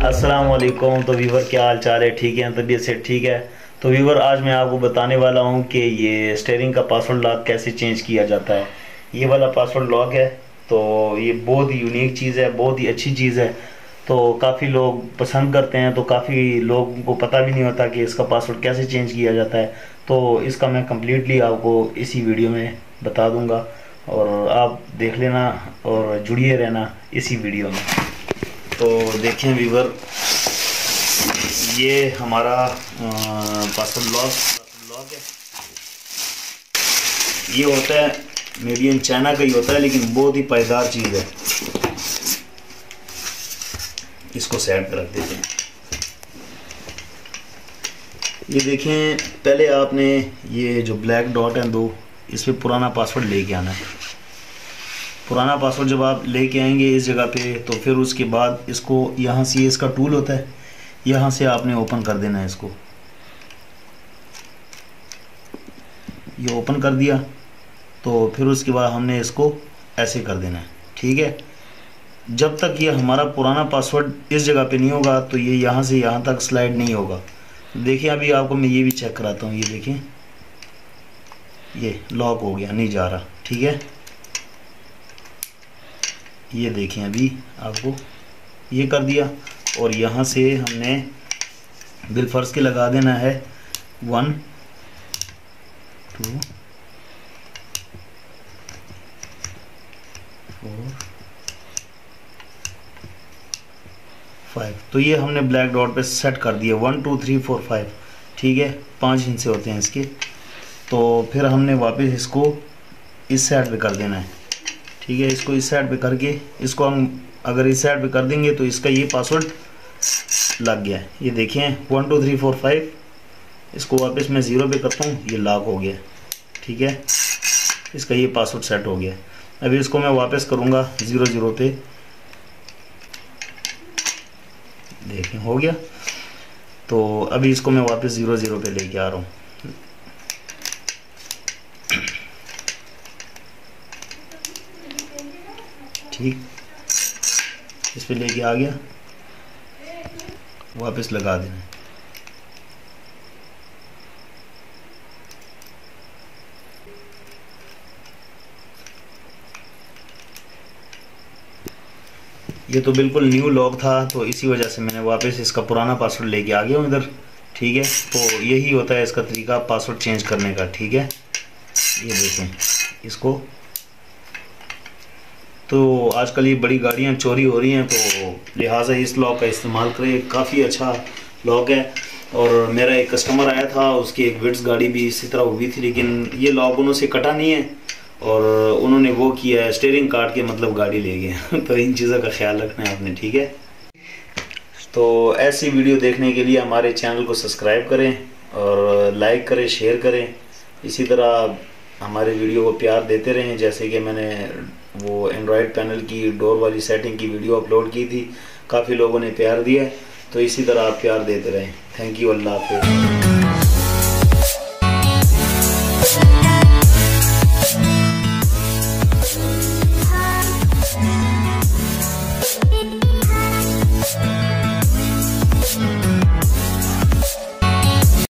अस्सलाम वालेकुम। तो वीवर क्या हाल चाल है? ठीक है, तबीयत से ठीक है। तो वीवर आज मैं आपको बताने वाला हूँ कि ये स्टीयरिंग का पासवर्ड लॉक कैसे चेंज किया जाता है। ये वाला पासवर्ड लॉक है, तो ये बहुत ही यूनिक चीज़ है, बहुत ही अच्छी चीज़ है। तो काफ़ी लोग पसंद करते हैं, तो काफ़ी लोगों को पता भी नहीं होता कि इसका पासवर्ड कैसे चेंज किया जाता है। तो इसका मैं कम्प्लीटली आपको इसी वीडियो में बता दूंगा, और आप देख लेना और जुड़िए रहना इसी वीडियो में। तो देखें वीवर, ये हमारा पासवर्ड लॉक है। ये होता है मेड इन चाइना का ही होता है, लेकिन बहुत ही पायदार चीज़ है। इसको साइड पर रख देते हैं। ये देखें, पहले आपने ये जो ब्लैक डॉट हैं दो, इस पर पुराना पासवर्ड लेके आना है। पुराना पासवर्ड जब आप लेके आएंगे इस जगह पे, तो फिर उसके बाद इसको यहाँ से, इसका टूल होता है, यहाँ से आपने ओपन कर देना है इसको। ये ओपन कर दिया, तो फिर उसके बाद हमने इसको ऐसे कर देना है, ठीक है। जब तक ये हमारा पुराना पासवर्ड इस जगह पे नहीं होगा, तो ये यहाँ से यहाँ तक स्लाइड नहीं होगा। देखिए, अभी आपको मैं ये भी चेक कराता हूँ। ये देखें, ये लॉक हो गया, नहीं जा रहा, ठीक है। ये देखें, अभी आपको ये कर दिया, और यहाँ से हमने बिलफर्ज के लगा देना है 1 2 4 5। तो ये हमने ब्लैक डॉट पे सेट कर दिया 1 2 3 4 5, ठीक है। 5 हिस्से होते हैं इसके। तो फिर हमने वापस इसको इस साइड पे कर देना है, ठीक है। इसको इस साइड पे करके, इसको हम अगर इस साइड पे कर देंगे तो इसका ये पासवर्ड लग गया है। ये देखें 1 2 3 4 5। इसको वापस मैं 0 पे करता हूँ, ये लॉक हो गया, ठीक है। इसका ये पासवर्ड सेट हो गया। अभी इसको मैं वापस करूँगा 0 0 पे, देखें हो गया। तो अभी इसको मैं वापस 0 0 पे लेके आ रहा हूँ। ठीक, इस पे लेके आ गया, वापस लगा देना। ये तो बिल्कुल न्यू लॉक था, तो इसी वजह से मैंने वापस इसका पुराना पासवर्ड लेके आ गया हूँ इधर, ठीक है। तो यही होता है इसका तरीका पासवर्ड चेंज करने का, ठीक है। ये देखें इसको। तो आजकल ये बड़ी गाड़ियाँ चोरी हो रही हैं, तो लिहाजा इस लॉक का इस्तेमाल करें। काफ़ी अच्छा लॉक है। और मेरा एक कस्टमर आया था, उसकी एक विट्स गाड़ी भी इसी तरह हुई थी, लेकिन ये लॉक उन्होंने कटा नहीं है, और उन्होंने वो किया है, स्टीयरिंग काट के मतलब गाड़ी ले गए। तो इन चीज़ों का ख्याल रखना है आपने, ठीक है। तो ऐसी वीडियो देखने के लिए हमारे चैनल को सब्सक्राइब करें और लाइक करें, शेयर करें। इसी तरह हमारे वीडियो को प्यार देते रहें। जैसे कि मैंने वो एंड्रॉयड पैनल की डोर वाली सेटिंग की वीडियो अपलोड की थी, काफ़ी लोगों ने प्यार दिया, तो इसी तरह आप प्यार देते रहें। थैंक यू, अल्लाह हाफ़िज़।